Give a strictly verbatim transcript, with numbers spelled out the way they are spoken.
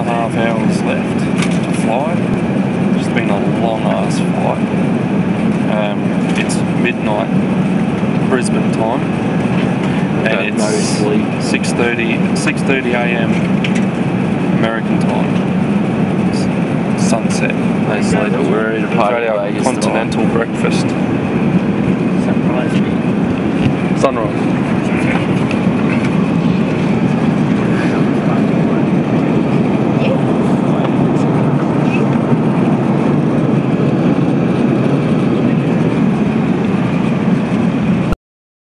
half hours left to fly. It's been a long ass flight. Um, it's midnight Brisbane time, and it's no sleep. six thirty a m American time. It's sunset. No sleep, but we're ready to We've party had our in Vegas continental breakfast. Surprise me. Sunrise.